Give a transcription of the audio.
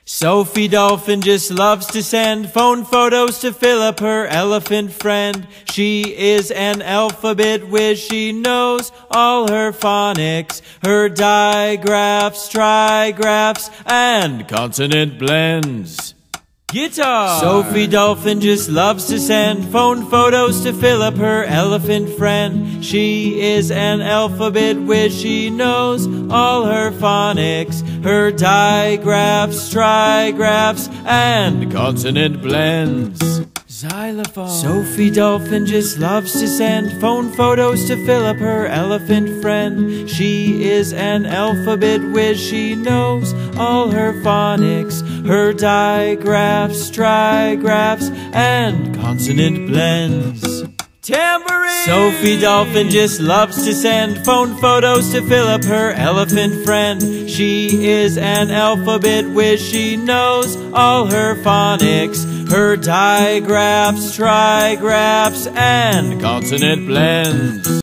Sophie Dolphin just loves to send phone photos to fill up her elephant friend. She is an alphabet whiz, she knows all her phonics, her digraphs, trigraphs, and consonant blends. Guitar! Sophie Dolphin just loves to send phone photos to fill up her elephant friend. She is an alphabet whiz, she knows all her phonics, her digraphs, trigraphs, and consonant blends. Xylophone. Sophie Dolphin just loves to send phone photos to fill up her elephant friend. She is an alphabet whiz, she knows all her phonics, her digraphs, trigraphs, and consonant blends. Tambourine! Sophie Dolphin just loves to send phone photos to fill up her elephant friend. She is an alphabet whiz, she knows all her phonics, her digraphs, trigraphs, and consonant blends.